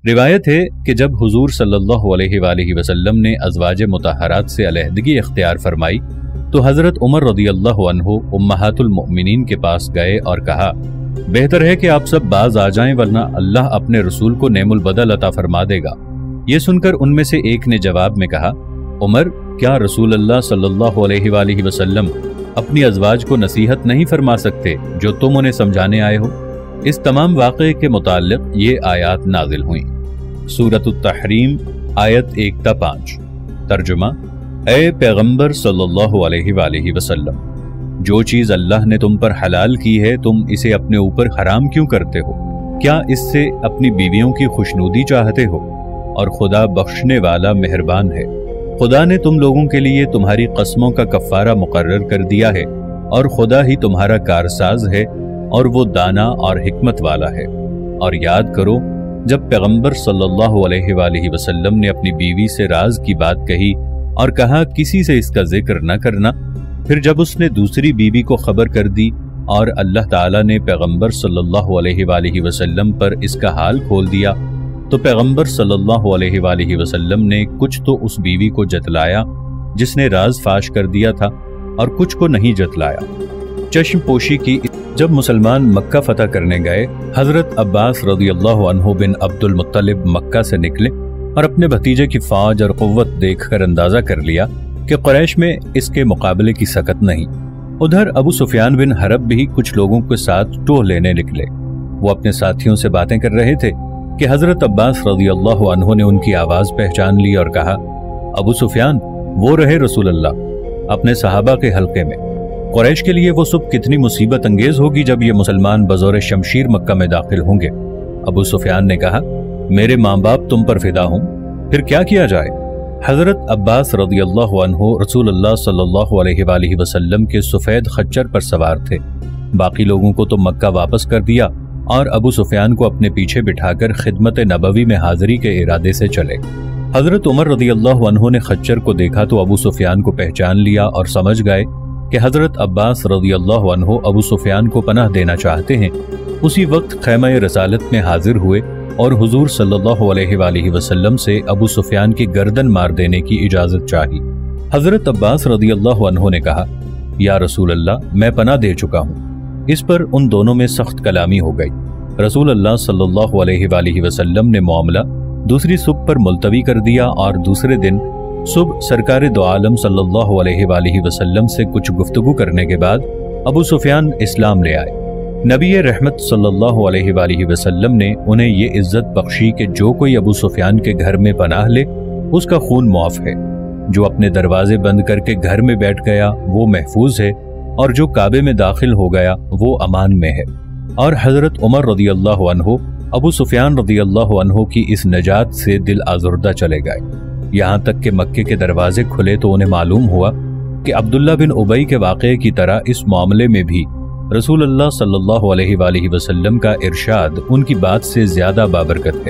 روایت ہے کہ جب حضور صلی اللہ علیہ وآلہ وسلم نے ازواج مطہرات سے علیحدگی اختیار فرمائی تو حضرت عمر رضی اللہ عنہ امہات المؤمنین کے پاس گئے اور کہا، بہتر ہے کہ آپ سب باز آ جائیں ورنہ اللہ اپنے رسول کو نعم البدل عطا فرما دے گا۔ یہ سن کر ان میں سے ایک نے جواب میں کہا، عمر، کیا رسول اللہ صلی اللہ علیہ وآلہ وسلم اپنی ازواج کو نصیحت نہیں فرما سکتے جو تم انہیں سمجھانے آئے ہو؟ اس تمام واقعے کے متعلق یہ آیات نازل ہوئیں۔ سورۃ التحریم آیت 1 تا 5۔ ترجمہ: اے پیغمبر صلی اللہ علیہ وآلہ وسلم، جو چیز اللہ نے تم پر حلال کی ہے تم اسے اپنے اوپر حرام کیوں کرتے ہو؟ کیا اس سے اپنی بیویوں کی خوشنودی چاہتے ہو؟ اور خدا بخشنے والا مہربان ہے۔ خدا نے تم لوگوں کے لیے تمہاری قسموں کا کفارہ مقرر کر دیا ہے اور خدا ہی تمہارا کارساز ہے اور وہ دانا اور حکمت والا ہے۔ اور یاد کرو جب پیغمبر صلی اللہ علیہ وآلہ وسلم نے اپنی بیوی سے راز کی بات کہی اور کہا کسی سے اس کا ذکر نہ کرنا، پھر جب اس نے دوسری بیوی کو خبر کر دی اور اللہ تعالیٰ نے پیغمبر صلی اللہ علیہ وآلہ وسلم پر اس کا حال کھول دیا تو پیغمبر صلی اللہ علیہ وآلہ وسلم نے کچھ تو اس بیوی کو جتلایا جس نے راز فاش کر دیا تھا اور کچھ کو نہیں جتلایا۔ چشم پوشی کی جب مسلمان مکہ فتح کرنے گئے، حضرت عباس رضی اللہ عنہ بن عبد المطلب مکہ سے نکلے اور اپنے بھتیجے کی فوج اور قوت دیکھ کر اندازہ کر لیا کہ قریش میں اس کے مقابلے کی سکت نہیں۔ ادھر ابو سفیان بن حرب بھی کچھ لوگوں کے ساتھ ٹوہ لینے نکلے۔ وہ اپنے ساتھیوں سے باتیں کر رہے تھے کہ حضرت عباس رضی اللہ عنہ نے ان کی آواز پہچان لی اور کہا، ابو سفیان، وہ رہے رسول اللہ اپنے صحابہ کے حلقے میں۔ قریش کے لیے وہ صبح کتنی مصیبت انگیز ہوگی جب یہ مسلمان بزور شمشیر مکہ میں داخل ہوں گے۔ ابو سفیان نے کہا، میرے ماں باپ تم پر فدا ہوں، پھر کیا کیا جائے؟ حضرت عباس رضی اللہ عنہ رسول اللہ صلی اللہ علیہ وآلہ وسلم کے سفید خچر پر سوار تھے۔ باقی لوگوں کو تو مکہ واپس کر دیا اور ابو سفیان کو اپنے پیچھے بٹھا کر خدمت نبوی میں حاضری کے ارادے سے چلے۔ حضرت عمر رضی اللہ عنہ نے خچر کو دیکھا تو ابو سفیان کو پہچان لیا اور سمجھ گئے کہ حضرت عباس رضی اللہ عنہ ابو سفیان کو پناہ دینا چاہتے ہیں۔ اسی وقت خیمہ رسالت میں حاضر ہوئے اور حضور صلی اللہ علیہ وآلہ وسلم سے ابو سفیان کی گردن مار دینے کی اجازت چاہی۔ حضرت عباس رضی اللہ عنہ نے کہا، یا رسول اللہ، میں پناہ دے چکا ہوں۔ اس پر ان دونوں میں سخت کلامی ہو گئی۔ رسول اللہ صلی اللہ علیہ وآلہ وسلم نے معاملہ دوسری صبح پر ملتوی کر دیا اور دوسرے دن صبح سرکار دو عالم صلی اللہ علیہ وآلہ وسلم سے کچھ گفتگو کرنے کے بعد ابو سفیان اسلام لے آئے۔ نبی رحمت صلی اللہ علیہ وآلہ وسلم نے انہیں یہ عزت بخشی کہ جو کوئی ابو سفیان کے گھر میں پناہ لے اس کا خون معاف ہے، جو اپنے دروازے بند کر کے گھر میں بیٹھ گیا وہ محفوظ ہے، اور جو کعبے میں داخل ہو گیا وہ امان میں ہے۔ اور حضرت عمر رضی اللہ عنہ ابو سفیان رضی اللہ عنہ کی اس نجات سے دل آزردہ چلے گئے، یہاں تک کہ مکے کے دروازے کھلے تو انہیں معلوم ہوا کہ عبداللہ بن ابی کے واقعے کی طرح اس معاملے میں بھی رسول اللہ صلی اللہ علیہ وآلہ وسلم کا ارشاد ان کی بات سے زیادہ بابرکت ہے۔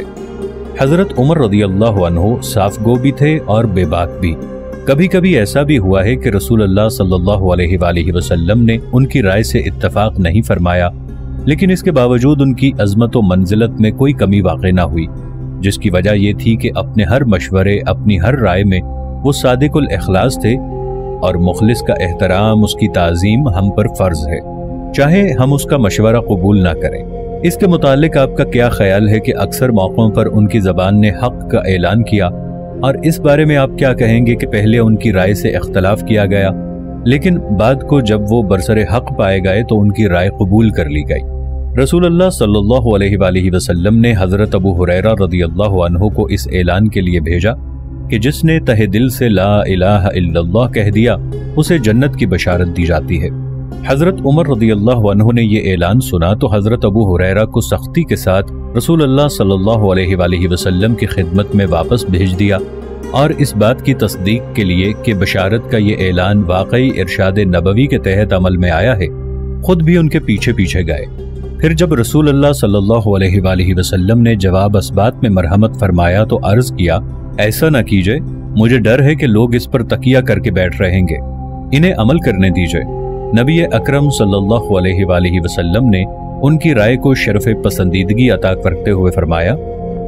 حضرت عمر رضی اللہ عنہ صاف گو بھی تھے اور بے باک بھی۔ کبھی کبھی ایسا بھی ہوا ہے کہ رسول اللہ صلی اللہ علیہ وآلہ وسلم نے ان کی رائے سے اتفاق نہیں فرمایا، لیکن اس کے باوجود ان کی عظمت و منزلت میں کوئی کمی واقع نہ ہوئی، جس کی وجہ یہ تھی کہ اپنے ہر مشورے، اپنی ہر رائے میں وہ صادق الاخلاص تھے، اور مخلص کا احترام، اس کی تعظیم ہم پر فرض ہے، چاہے ہم اس کا مشورہ قبول نہ کریں۔ اس کے متعلق آپ کا کیا خیال ہے کہ اکثر موقعوں پر ان کی زبان نے حق کا اعلان کیا، اور اس بارے میں آپ کیا کہیں گے کہ پہلے ان کی رائے سے اختلاف کیا گیا، لیکن بعد کو جب وہ برسر حق پائے گئے تو ان کی رائے قبول کر لی گئی؟ رسول اللہ صلی اللہ علیہ وآلہ وسلم نے حضرت ابو ہریرہ رضی اللہ عنہ کو اس اعلان کے لیے بھیجا کہ جس نے تہ دل سے لا الہ الا اللہ کہہ دیا اسے جنت کی بشارت دی جاتی ہے۔ حضرت عمر رضی اللہ عنہ نے یہ اعلان سنا تو حضرت ابو ہریرہ کو سختی کے ساتھ رسول اللہ صلی اللہ علیہ وآلہ وسلم کی خدمت میں واپس بھیج دیا، اور اس بات کی تصدیق کے لیے کہ بشارت کا یہ اعلان واقعی ارشاد نبوی کے تحت عمل میں آیا ہے، خود بھی ان کے پیچھے پیچھے گئے۔ پھر جب رسول اللہ صلی اللہ علیہ وآلہ وسلم نے جواب اسبات میں مرحمت فرمایا تو عرض کیا، ایسا نہ کیجئے، مجھے ڈر ہے کہ لوگ اس پر تکیہ کر کے بیٹھ رہیں گے، انہیں عمل کرنے دیجئے۔ نبی اکرم صلی اللہ علیہ وآلہ وسلم نے ان کی رائے کو شرف پسندیدگی عطا کرتے ہوئے فرمایا،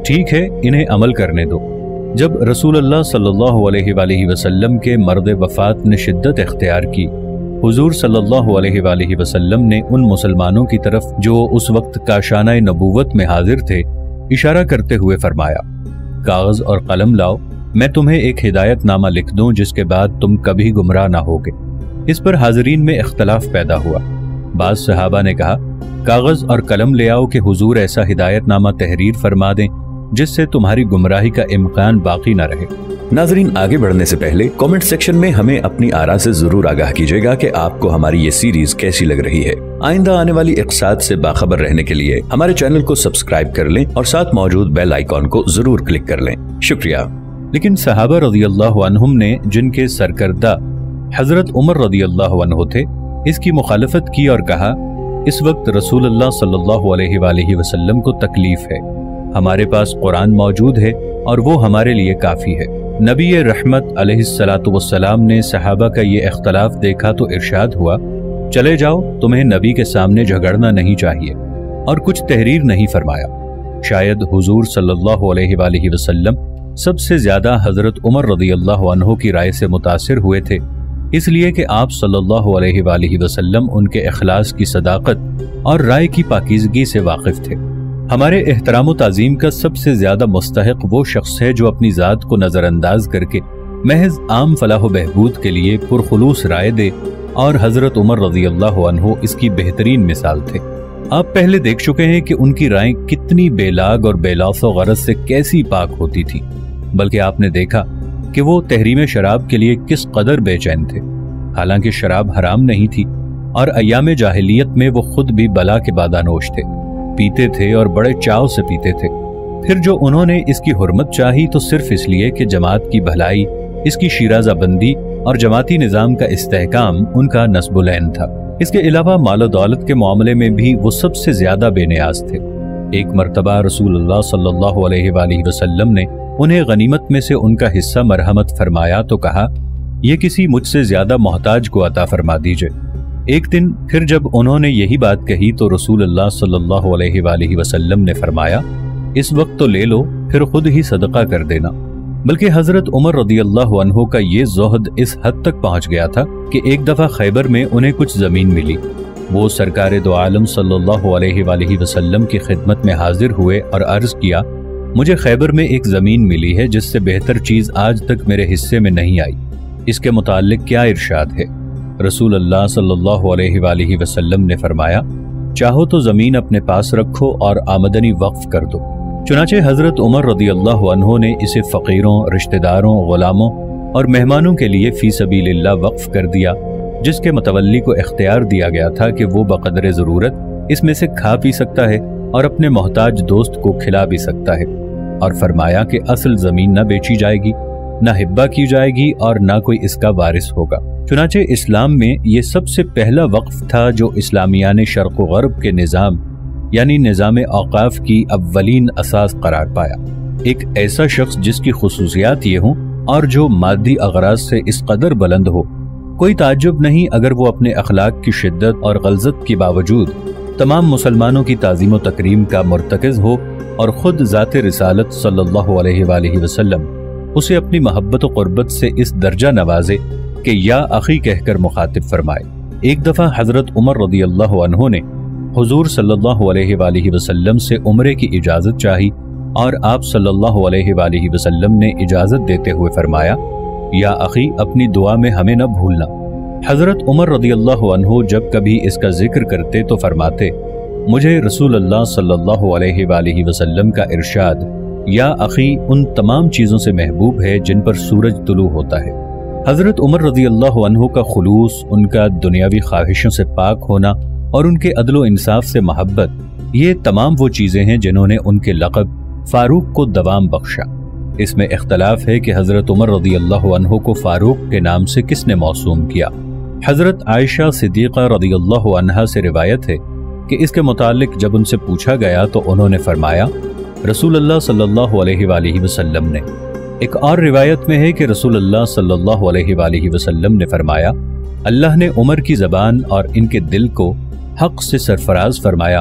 ठीक है, इन्हें अमल करने दो। जब रसूल अल्लाह सल्लल्लाहु अलैहि वसल्लम के मर्द वफात ने शिद्दत इख्तियार की, हुजूर सल्लल्लाहु अलैहि वसल्लम ने उन मुसलमानों की तरफ जो उस वक्त काशाना नबूवत में हाजिर थे इशारा करते हुए फरमाया, कागज और कलम लाओ, मैं तुम्हें एक हिदायतनामा लिख दूं जिसके बाद तुम कभी गुमराह ना होगे। इस पर हाजरीन में इख्तलाफ पैदा हुआ। बाज़ सहाबा ने कहा, कागज और कलम ले आओ कि हुजूर ऐसा हिदायतनामा तहरीर फरमा दें जिससे तुम्हारी गुमराही का इम्कान बाकी न रहे। नाजरीन, आगे बढ़ने से पहले कमेंट सेक्शन में हमें अपनी आरा से जरूर आगाह कीजिएगा कि आपको हमारी ये सीरीज कैसी लग रही है। आइंदा आने वाली इक़्साद से बाखबर रहने के लिए हमारे चैनल को सब्सक्राइब कर लें और साथ मौजूद बेल आइकॉन को जरूर क्लिक कर लें। शुक्रिया। लेकिन सहाबा रज़ियल्लाहु अन्हुम ने, जिनके सरकर्दा हजरत उमर रज़ियल्लाहु अन्हु थे, इसकी मुखालफत की और कहा, इस वक्त रसूलुल्लाह सल्लल्लाहु अलैहि वसल्लम को तकलीफ है, हमारे पास कुरान मौजूद है और वो हमारे लिए काफी है। नबी रहमत अलैहिस्सलातु वस्सलाम ने सहाबा का ये इख्तलाफ देखा तो इरशाद हुआ, चले जाओ, तुम्हें नबी के सामने झगड़ना नहीं चाहिए, और कुछ तहरीर नहीं फरमाया। शायद हुजूर सल्लल्लाहु अलैहि वसल्लम सबसे ज्यादा हजरत उमर रज़ियल्लाहु अन्हु की राय से मुतासिर हुए थे, इसलिए कि आप सल्लल्लाहु अलैहि वसल्लम उनके इखलास की सदाकत और राय की पाकीज़गी से वाकिफ थे। हमारे एहतराम व ताज़ीम का सबसे ज्यादा मुस्तहिक वो शख्स है जो अपनी ज़ात को नज़रअंदाज करके महज आम फलाह व बहबूद के लिए पुरखुलूस राय दे, और हजरत उमर रज़ियल्लाहु अन्हु इसकी बेहतरीन मिसाल थे। आप पहले देख चुके हैं कि उनकी राय कितनी बेलाग और बेलौस व गरज से कैसी पाक होती थी, बल्कि आपने देखा कि वो तहरीम शराब के लिए किस कदर बेचैन थे। हालांकि शराब हराम नहीं थी और अय्याम जाहिलियत में वो खुद भी बला के बादानोश थे, पीते थे और बड़े चाव से पीते थे। फिर जो उन्होंने इसकी हुर्मत चाही तो सिर्फ इसलिए कि जमात की भलाई, इसकी शीराज़ाबंदी और जमाती निज़ाम का इस्तेहकाम उनका नस्बुलैन था। इसके अलावा मालो दौलत के मामले में भी वो सबसे ज्यादा बेनियाज थे। एक मरतबा रसूलुल्लाह सल्लल्लाहु अलैहि वसल्लम ने उन्हें गनीमत में से उनका हिस्सा मरहमत फरमाया तो कहा, यह किसी मुझसे ज्यादा मोहताज को अता फरमा दीजिए। एक दिन फिर जब उन्होंने यही बात कही तो रसूलुल्लाह सल्लल्लाहु अलैहि वसल्लम ने फरमाया, इस वक्त तो ले लो, फिर खुद ही सदका कर देना। बल्कि हजरत उमर रज़ियल्लाहु अन्हु का ये ज़ुहद इस हद तक पहुंच गया था कि एक दफा खैबर में उन्हें कुछ जमीन मिली। वो सरकार दो आलम सल्लल्लाहु अलैहि वसल्लम की खिदमत में हाजिर हुए और अर्ज किया, मुझे खैबर में एक जमीन मिली है जिससे बेहतर चीज आज तक मेरे हिस्से में नहीं आई, इसके मुताल्लिक क्या इरशाद है? रसूल अल्लाह सल्लल्लाहु अलैहि वसल्लम ने फरमाया, चाहो तो जमीन अपने पास रखो और आमदनी वक्फ कर दो। चुनाचे हजरत उमर रज़ियल्लाहु अन्हु ने इसे फकीरों, रिश्तेदारों, गुलामों और मेहमानों के लिए फी सबीलिल्लाह वक्फ कर दिया, जिसके मुतवल्ली को इख्तियार दिया गया था कि वो बक़दरे ज़रूरत इसमें से खा पी सकता है और अपने मोहताज दोस्त को खिला भी सकता है। और फरमाया कि असल जमीन न बेची जाएगी, न हिब्बा की जाएगी और न कोई इसका वारिस होगा। चुनाचे इस्लाम में ये सबसे पहला वक्फ था जो इस्लामियाने शर्क़ व ग़र्ब के निज़ाम यानी निज़ाम औक़ाफ़ की अव्वलीन असास करार पाया। एक ऐसा शख्स जिसकी खुसूसियात ये हों और जो मादी अग़राज़ से इस कदर बुलंद हो, कोई ताज्जुब नहीं अगर वो अपने अखलाक की शिद्दत और ग़ल्ज़त के बावजूद तमाम मुसलमानों की ताज़ीम व तकरीम का मुर्तकिज़ हो और ख़ुद ज़ाते रिसालत सल्लल्लाहु अलैहि वसल्लम उसे अपनी मोहब्बत व क़ुर्बत से इस दर्जा नवाजे कि या अख़ी कहकर मुखातिब फरमाए। एक दफ़ा हज़रत उमर रज़ियल्लाहु अन्हु ने हुज़ूर सल्लल्लाहु अलैहि वसल्लम से उम्रे की इजाज़त चाही और आप सल्लल्लाहु अलैहि वसल्लम ने इजाज़त देते हुए फरमाया, या अख़ी अपनी दुआ में हमें न भूलना। हज़रत उमर रज़ियल्लाहु अन्हु जब कभी इसका जिक्र करते तो फरमाते, मुझे रसूलुल्लाह सल्लल्लाहु अलैहि वसल्लम का इरशाद या अख़ी उन तमाम चीज़ों से महबूब है जिन पर सूरज तुलू होता है। हज़रत उमर रज़ियल्लाहु अन्हु का खुलूस, उनका दुनियावी ख्वाहिशों से पाक होना और उनके अदल व इंसाफ से मोहब्बत, ये तमाम वो चीज़ें हैं जिन्होंने उनके लक़ब फ़ारूक को दवाम बख्शा। इसमें इख्तलाफ है कि हज़रत उमर रज़ियल्लाहु अन्हु को फ़ारूक के नाम से किसने मौसूम किया। हज़रत आयशा सिद्दीक़ा रज़ियल्लाहु अन्हा से रिवायत है कि इसके मुतालिक जब उनसे पूछा गया तो उन्होंने फरमाया, रसूलुल्लाह सल्लल्लाहु अलैहि वसल्लम ने। एक और रिवायत में है कि रसूलुल्लाह सल्लल्लाहु अलैहि वसल्लम ने फरमाया, अल्लाह ने उमर की ज़बान और इनके दिल को हक़ से सरफराज फरमाया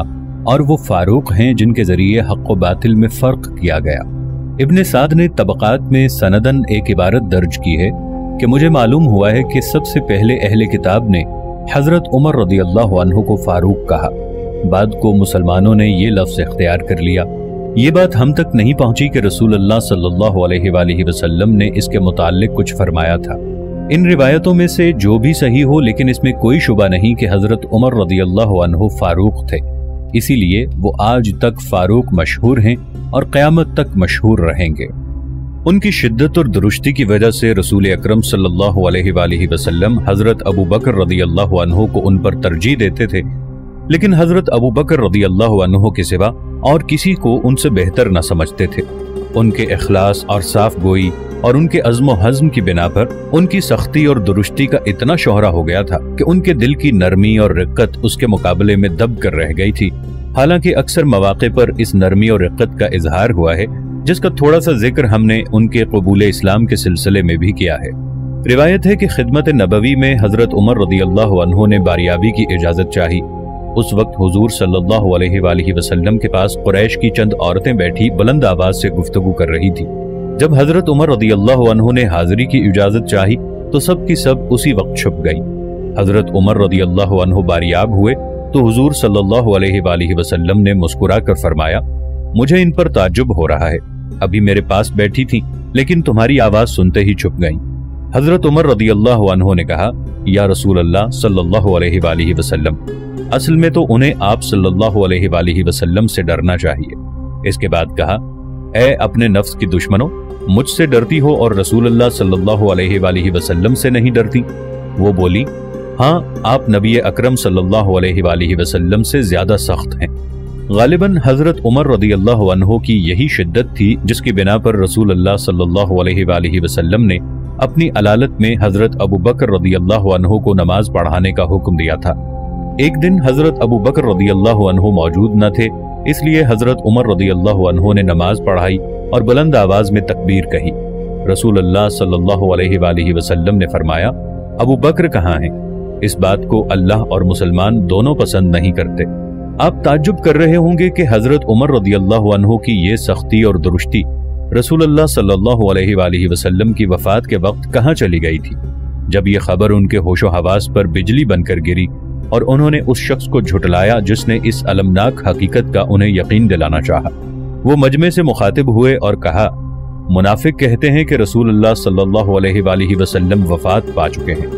और वो फारूक हैं जिनके जरिए हक़ व बातिल में फ़र्क किया गया। इब्न साद ने तबक़ात में सनदन एक इबारत दर्ज की है कि मुझे मालूम हुआ है कि सबसे पहले अहले किताब ने हज़रत उमर रज़ियल्लाहु अन्हु को फारूक कहा, बाद को मुसलमानों ने ये लफ्ज़ इख्तियार कर लिया। ये बात हम तक नहीं पहुंची कि रसूलुल्लाह सल्लल्लाहु अलैहि वसल्लम ने इसके मुताल्लिक कुछ फरमाया था। इन रिवायतों में से जो भी सही हो, लेकिन इसमें कोई शुबा नहीं कि हज़रत उमर रज़ियल्लाहु अन्हु फारूक थे, इसीलिए वो आज तक फारूक मशहूर हैं और क़यामत तक मशहूर रहेंगे। उनकी शिद्दत और दुरुस्ती की वजह से रसूल अकरम सल्लल्लाहु अलैहि वसल्लम हज़रत अबू बकर रज़ियल्लाहु अन्हु को उन पर तरजीह देते थे, लेकिन हज़रत अबू बकर रज़ियल्लाहु अन्हु के सिवा और किसी को उनसे बेहतर न समझते थे। उनके इखलास और साफ गोई और उनके अज़्म व हज़्म की बिना पर उनकी सख्ती और दुरुस्ती का इतना शोहरा हो गया था कि उनके दिल की नरमी और रिक्कत उसके मुकाबले में दब कर रह गई थी। हालांकि अक्सर मौक़े पर इस नरमी और रिक्कत का इजहार हुआ है, जिसका थोड़ा सा जिक्र हमने उनके क़बूल इस्लाम के सिलसिले में भी किया है। रिवायत है कि खिदमत नबवी में हज़रत उमर रज़ियल्लाहु अन्हु ने बारियाबी की इजाज़त चाही। उस वक्त हुजूर सल्लल्लाहु अलैहि वसल्लम के पास कुरैश की चंद औरतें बैठी बुलंद आवाज से गुफ्तगू कर रही थी। जब हजरत उमर रज़ियल्लाहु अन्हु ने हाजिरी की इजाजत चाही तो सब की सब उसी वक्त छुप गई। हजरत उमर रज़ियल्लाहु अन्हु बारियाब हुए तो हुजूर सल्लल्लाहु अलैहि वसल्लम ने मुस्कुरा कर फरमाया, मुझे इन पर ताज्जुब हो रहा है, अभी मेरे पास बैठी थी लेकिन तुम्हारी आवाज सुनते ही छुप गई। हजरत उमर रज़ियल्लाहु अन्हु ने कहा, या रसूल अल्लाह सल्लल्लाहु अलैहि वसल्लम, असल में तो उन्हें आप सल्लल्लाहु अलैहि वसल्लम से डरना चाहिए। इसके बाद कहा, ऐ अपने नफ्स की दुश्मनों, मुझसे डरती हो और रसूलुल्लाह सल्लल्लाहु अलैहि वसल्लम से नहीं डरती? वो बोली, हाँ, आप नबी अकरम सल्लल्लाहु अलैहि वसल्लम से ज्यादा सख्त हैं। गालिबन हजरत उमर रज़ियल्लाहु अन्हु की यही शिद्दत थी जिसकी बिना पर रसूलुल्लाह सल्लल्लाहु अलैहि वसल्लम ने अपनी अलालत में हजरत अबू बकर रज़ियल्लाहु अन्हु को नमाज पढ़ाने का हुक्म दिया था। एक दिन हजरत अबू बकर रज़ियल्लाहु अन्हु मौजूद न थे, इसलिए हजरत उमर रज़ियल्लाहु अन्हु ने नमाज पढ़ाई और बुलंद आवाज में तकबीर कही। रसूलुल्लाह सल्लल्लाहु अलैहि वसल्लम ने फरमाया, अबू बकर कहाँ हैं? इस बात को अल्लाह और मुसलमान दोनों पसंद नहीं करते। आप ताज्जुब कर रहे होंगे कि हजरत उमर रज़ियल्लाहु अन्हु की ये सख्ती और दुरुस्ती रसूलुल्लाह सल्लल्लाहु अलैहि वसल्लम की वफात के वक्त कहाँ चली गई थी। जब ये खबर उनके होशो हवास पर बिजली बनकर गिरी और उन्होंने उस शख्स को झुटलाया जिसने इस अलमनाक हकीकत का उन्हें यकीन दिलाना चाहा। वो मजमे से मुखातिब हुए और कहा, मुनाफिक कहते हैं कि रसूलुल्लाह सल्लल्लाहु अलैहि वसल्लम वफात पा चुके हैं।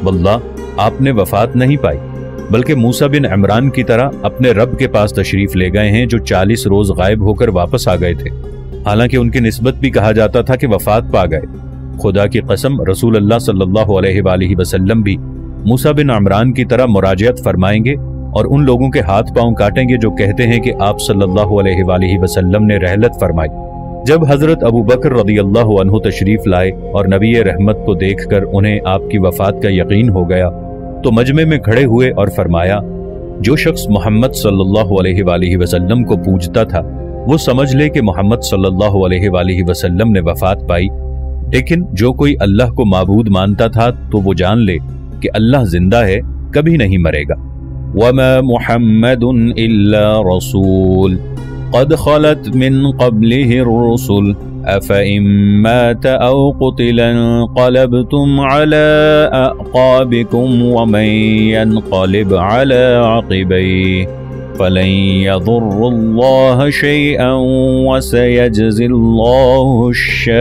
वल्लाह आपने वफात नहीं पाई, बल्कि मूसा बिन इमरान की तरह अपने रब के पास तशरीफ ले गए हैं जो 40 रोज गायब होकर वापस आ गए थे। हालांकि उनकी निस्बत भी कहा जाता था कि वफात पा गए। खुदा की कसम, रसूलुल्लाह सल्लल्लाहु अलैहि वसल्लम भी मूसा बिन इमरान की तरह मुराजियत फरमाएंगे और उन लोगों के हाथ पांव काटेंगे जो कहते हैं कि आप सल्लल्लाहु अलैहि वसल्लम ने रहलत फरमाई। जब हजरत अबू बकर रज़ियल्लाहु अन्हु तशरीफ लाए और नबी रहमत को देखकर उन्हें आपकी वफात का यकीन हो गया तो मजमे में खड़े हुए और फरमाया, जो शख्स मोहम्मद सल्लल्लाहु अलैहि वसल्लम को पूजता था वो समझ ले कि मोहम्मद सल्लल्लाहु अलैहि वसल्लम ने वफात पाई, लेकिन जो कोई अल्लाह को माबूद मानता था तो वो जान ले कि अल्लाह जिंदा है, कभी नहीं मरेगा। वमा मुहम्मदुन इल्ला रसूल क़द खलत मिन क़ब्लिहि रुसुल अफ़इन मात औ क़ुतिला इंक़लबतुम अला अअक़ाबिकुम वमन यन्क़लिब अला अक़िबैहि फ़लन यज़ुर्रुल्लाह शैअन वसयजज़िल्लाहु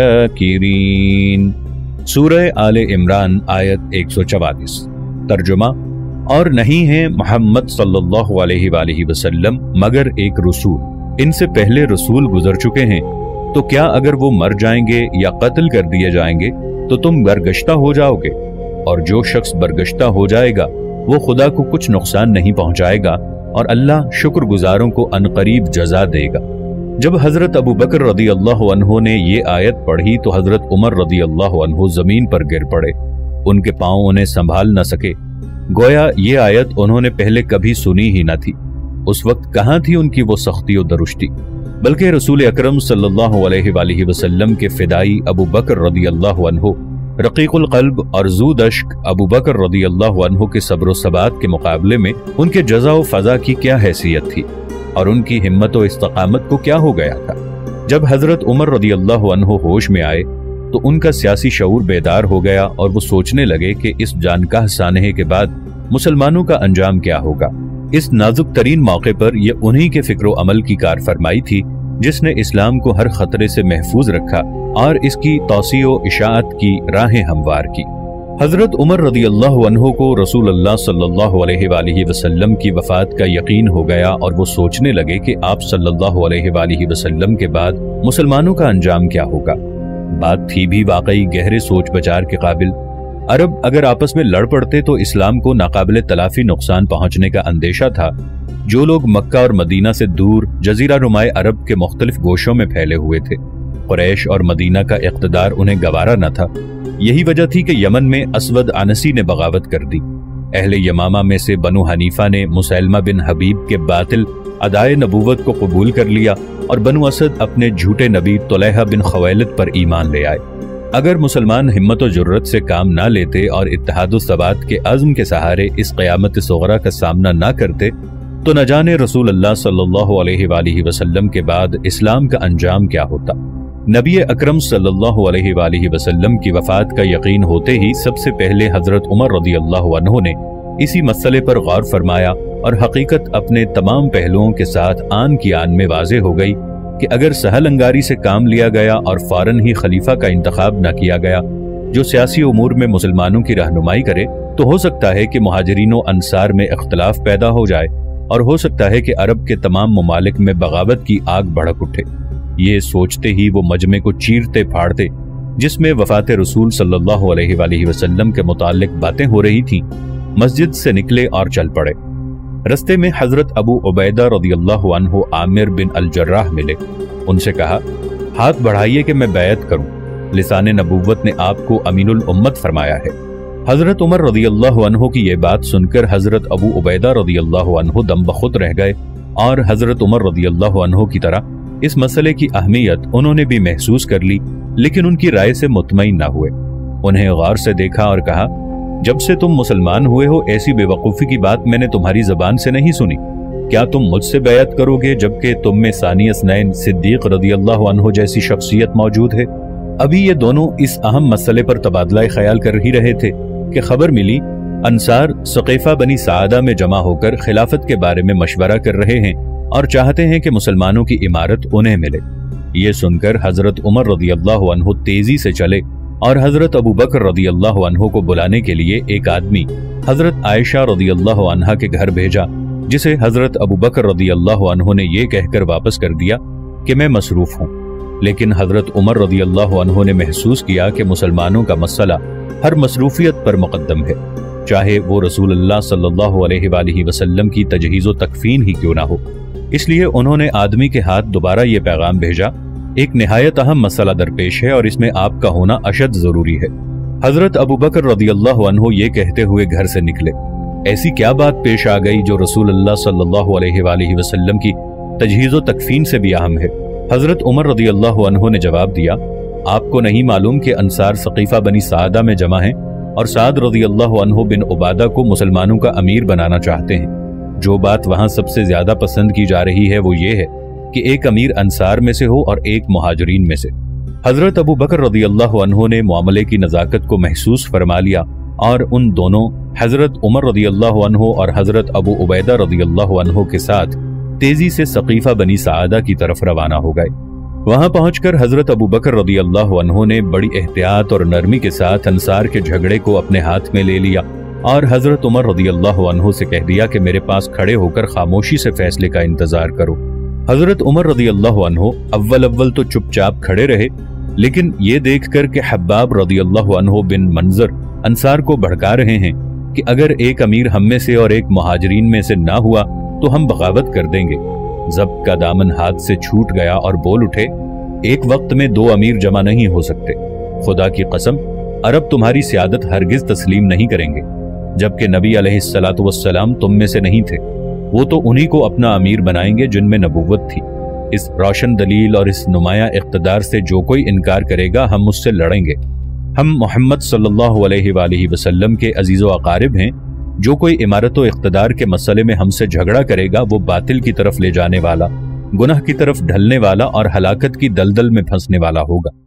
शाकिरीन। सूरह आले इमरान आयत 144। तर्जुमा, और नहीं है मोहम्मद सल्लल्लाहु अलैहि वसल्लम मगर एक रसूल, इनसे पहले रसूल गुजर चुके हैं, तो क्या अगर वो मर जाएंगे या कत्ल कर दिए जाएंगे तो तुम बरगश्ता हो जाओगे? और जो शख्स बरगश्ता हो जाएगा वो खुदा को कुछ नुकसान नहीं पहुंचाएगा और अल्लाह शुक्रगुजारों को अनकरीब जजा देगा। जब हजरत अबू बकर रज़ियल्लाहु अन्हु ने ये आयत पढ़ी तो हजरत उमर रज़ियल्लाहु अन्हु जमीन पर गिर पड़े। उनके पांव उन्हें संभाल न सके, गोया ये आयत उन्होंने पहले कभी सुनी ही न थी। उस वक्त कहाँ थी उनकी वो सख्ती और दरुश्ती, बल्कि रसूल अकरम सल्लल्लाहु अलैहि वसल्लम के फिदाई अबू बकर रज़ियल्लाहु अन्हु, रक़ीक़ुल क़ल्ब और ज़ूद अश्क अबू बकर रज़ियल्लाहु अन्हु के सब्र व सबात के मुकाबले में उनके जज़ा व फ़ज़ा की क्या हैसियत थी। और उनकी हिम्मत और इस्तकामत को क्या हो गया था। जब हजरत उमर रदी अल्लाह अन्हु होश में आए तो उनका सियासी शऊर बेदार हो गया और वो सोचने लगे कि इस जानकाह सानहे के बाद मुसलमानों का अंजाम क्या होगा। इस नाजुक तरीन मौके पर यह उन्हीं के फिक्र अमल की कार फरमाई थी जिसने इस्लाम को हर खतरे से महफूज रखा और इसकी तौसीओ इशाअत की राहें हमवार की। हजरत उमर रदी अल्लाह अन्हु को रसूल अल्लाह सल्लल्लाहु अलैहि वसल्लम की वफात का यकीन हो गया और वो सोचने लगे कि आप सल्लल्लाहु अलैहि वसल्लम के बाद मुसलमानों का अंजाम क्या होगा। बात थी भी वाकई गहरे सोच विचार के काबिल। अरब अगर आपस में लड़ पड़ते तो इस्लाम को नाकाबिले तलाफी नुकसान पहुंचने का अंदेशा था। जो लोग मक्का और मदीना से दूर जजीरा नुमाए अरब के मुख्तलिफ गोशों में फैले हुए थे, कुरैश और मदीना का इक़्तिदार उन्हें गवारा न था। यही वजह थी कि यमन में असवद आनसी ने बगावत कर दी। अहले यमामा में से बनु हनीफा ने मुसैलमा बिन हबीब के बातिल अदाए नबूवत को कबूल कर लिया और बनु असद अपने झूठे नबी तुलैहा बिन खवैलद पर ईमान ले आए। अगर मुसलमान हिम्मत और जुर्रत से काम ना लेते और इत्तेहाद सबात के अज़्म के सहारे इस क़यामत सुग़रा का सामना ना करते तो न जाने रसूल अल्लाह सल्लल्लाहु अलैहि वसल्लम के बाद इस्लाम का अंजाम क्या होता। नबी अकरम सल्लल्लाहु अलैहि वसल्लम की वफात का यकीन होते ही सबसे पहले हजरत उमर रदी अल्लाह अन्हु ने इसी मसले पर गौर फरमाया और हकीकत अपने तमाम पहलुओं के साथ आन की आन में वाज़े हो गई कि अगर सहल अंगारी से काम लिया गया और फौरन ही खलीफा का इंतखाब न किया गया जो सियासी उमूर में मुसलमानों की रहनुमाई करे तो हो सकता है कि मुहाजिरीनों अंसार में इख्तलाफ पैदा हो जाए और हो सकता है कि अरब के तमाम ममालिक में बगावत की आग भड़क उठे। ये सोचते ही वो मजमे को चीरते फाड़ते जिसमें वफात रसूल सल्लल्लाहु अलैहि वसल्लम के मुताल्लिक बातें हो रही थीं, मस्जिद से निकले और चल पड़े। रस्ते में हजरत अबू उबैदा रदियल्लाहु अन्हु आमिर बिन अल जर्राह मिले। उनसे कहा, हाथ बढ़ाइए कि मैं बैत करूं। लिसाने नबूवत ने आपको अमीनुल उम्मत फरमाया है। हजरत उमर रदियल्लाहु अन्हु की यह बात सुनकर हजरत अबू उबैदा रदियल्लाहु अन्हु दम बखुद रह गए और हजरत उमर रदियल्लाहु अन्हु की तरह इस मसले की अहमियत उन्होंने भी महसूस कर ली, लेकिन उनकी राय से मुतमईन न हुए। उन्हें गौर से देखा और कहा, जब से तुम मुसलमान हुए हो ऐसी बेवकूफ़ी की बात मैंने तुम्हारी ज़बान से नहीं सुनी। क्या तुम मुझसे बैत करोगे जबकि तुम में सानी असनैन सिद्दीक रदियल्लाहु अन्हु जैसी शख्सियत मौजूद है। अभी ये दोनों इस अहम मसले पर तबादला ख्याल कर ही रहे थे कि खबर मिली अंसार सक़ीफ़ा बनी सादा में जमा होकर खिलाफत के बारे में मशवरा कर रहे हैं और चाहते हैं कि मुसलमानों की इमारत उन्हें मिले। ये सुनकर हजरत उमर रदियल्लाहु अन्हु तेजी से चले और हजरत अबू बकर रदियल्लाहु अन्हु को बुलाने के लिए एक आदमी हजरत आयशा रदियल्लाहु अन्हा के घर भेजा, जिसे हजरत अबू बकर रदियल्लाहु अन्हु ने यह कहकर वापस कर दिया कि मैं मसरूफ हूँ। लेकिन हजरत उमर रदियल्लाहु अन्हु ने महसूस किया कि मुसलमानों का मसला हर मसरूफियत पर मुकद्दम है, चाहे वो रसूल अल्लाह सल्लल्लाहु अलैहि वसल्लम की तजहीज़ो तकफीन ही क्यों ना हो। इसलिए उन्होंने आदमी के हाथ दोबारा ये पैगाम भेजा, एक निहायत अहम मसला दरपेश है और इसमें आपका होना अशद जरूरी है। हजरत अबू बकर रदियल्लाहु अन्हु ये कहते हुए घर से निकले। ऐसी क्या बात पेश आ गई जो रसूल अल्लाह सल्लल्लाहु अलैहि वसल्लम की तजहीज़ो तकफीन से भी अहम है। हजरत उमर रदियल्लाहु अन्हु ने जवाब दिया, आपको नहीं मालूम कि अंसार सक़ीफ़ा बनी सादा में जमा हैं और साद रदियल्लाहु अन्हु बिन उबादा को मुसलमानों का अमीर बनाना चाहते हैं। जो बात वहां सबसे ज्यादा पसंद की जा रही है वो ये है कि एक अमीर अंसार में से हो और एक मुहाजिरीन में से। हजरत अबू बकर रदियल्लाहु अन्हु ने मामले की नज़ाकत को महसूस फरमा लिया और उन दोनों हजरत उमर रदियल्लाहु अन्हु और हजरत अबू उबैदा रदियल्लाहु अन्हु के साथ तेजी से सक़ीफ़ा बनी सादा की तरफ रवाना हो गए। वहां पहुंचकर हजरत अबू बकर रदियल्लाहु अन्हु ने बड़ी एहतियात और नरमी के साथ अंसार के झगड़े को अपने हाथ में ले लिया और हजरत उमर रदियल्लाहु अन्हु से कह दिया कि मेरे पास खड़े होकर खामोशी से फैसले का इंतजार करो। हजरत उमर रदियल्लाहु अन्हु अव्वल तो चुपचाप खड़े रहे, लेकिन ये देखकर कि हब्बाब रदियल्लाहु अन्हु बिन मंजर अंसार को भड़का रहे हैं कि अगर एक अमीर हम में से और एक मुहाजिरीन में से ना हुआ तो हम बगावत कर देंगे, ज़ब्त का दामन हाथ से छूट गया और बोल उठे, एक वक्त में दो अमीर जमा नहीं हो सकते। खुदा की कसम, अरब तुम्हारी सियादत हरगिज तस्लीम नहीं करेंगे, जबकि नबी अलैहिस्सलातु वस्सलाम तुम में से नहीं थे। वो तो उन्हीं को अपना अमीर बनाएंगे जिनमें नबूवत थी। इस रोशन दलील और इस नुमाया इक़्तिदार से जो कोई इनकार करेगा हम उससे लड़ेंगे। हम मोहम्मद सल्लल्लाहु अलैहि वसल्लम के अजीज़ो अकारिब हैं, जो कोई इमारत व इख्तिदार के मसले में हमसे झगड़ा करेगा वो बातिल की तरफ ले जाने वाला, गुनाह की तरफ ढलने वाला और हलाकत की दलदल में फंसने वाला होगा।